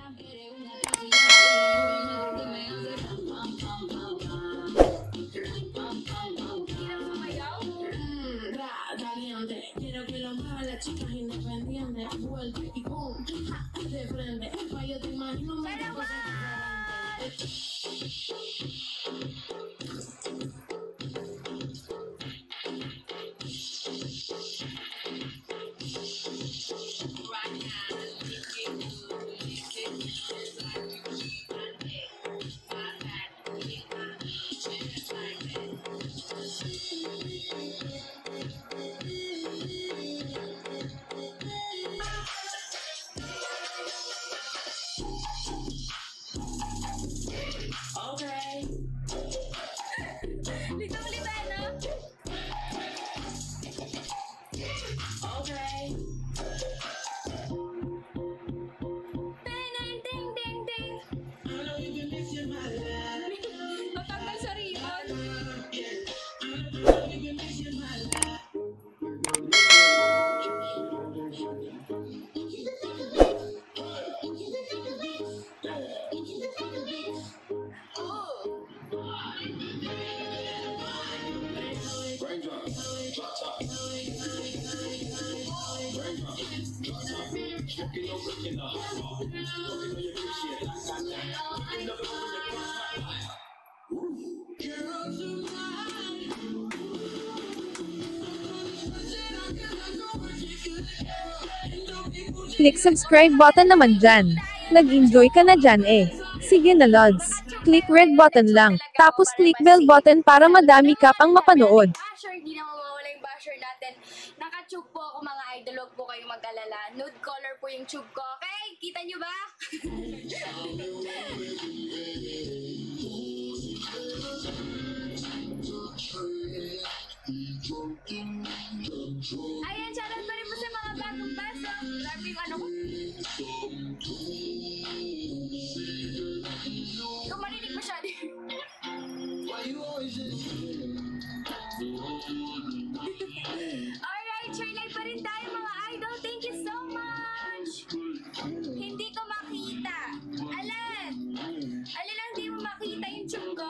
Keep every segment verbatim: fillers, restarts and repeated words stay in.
Quiero que lo muevan las chicas independientes. Vuelve y pum, de frente. Pa' yo te imagino más cosas Click subscribe button naman dyan. Nag-enjoy ka na dyan eh. Sige na lods. Click red button lang. Tapos click bell button para madami ka pang mapanood. Basher, hindi na mawawala yung basher natin. Naka-tube po ako mga idol, huwag po kayong mag-alala. Nude color po yung tube ko. Okay? Kita nyo ba? Ayan, shoutout pa rin po sa mga bagong baso. Grabe yung ano ko. Kung marinig mo siya din. Alright, share live pa rin tayo mga idol. Thank you so much. Hindi ko makita. Alan! Alan lang di mo makita yung tube ko?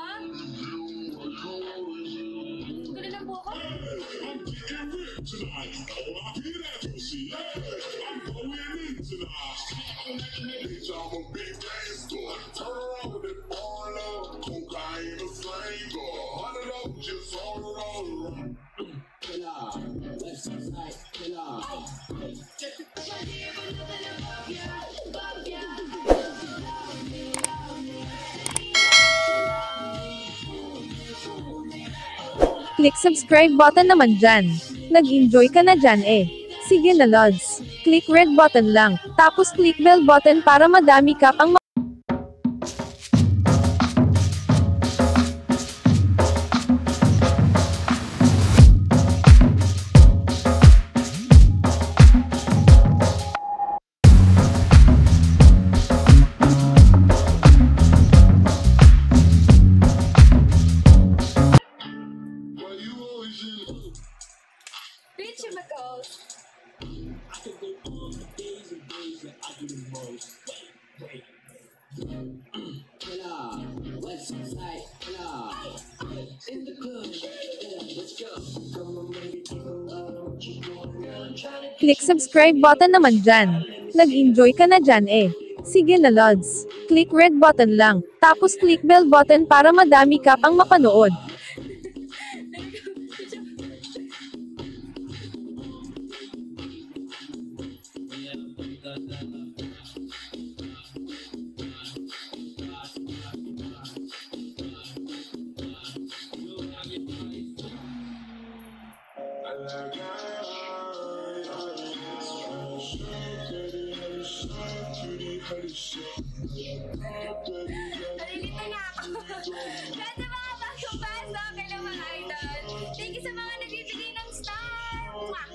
Gulo lang po ako? Click subscribe button naman dyan. Nag-enjoy ka na dyan eh. Sige na lods. Click red button lang. Tapos click bell button para madami ka pang Click subscribe button naman dyan. Nag-enjoy ka na dyan eh. Sige na lods. Click red button lang. Tapos click bell button para madami ka pang mapanood. Nalilito na ako. Lahat ng mga bagong baso, kailang mga idol. Thank you sa mga nagbibigay ng star. Mwah!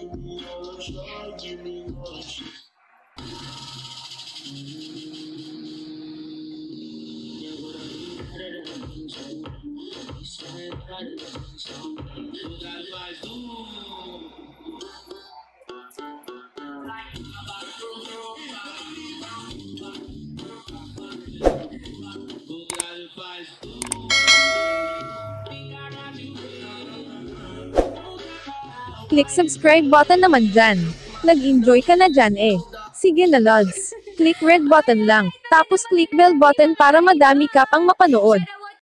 Click subscribe button naman dyan. Nag-enjoy ka na dyan eh. Sige na lods. Click red button lang. Tapos click bell button para madami ka pang mapanood.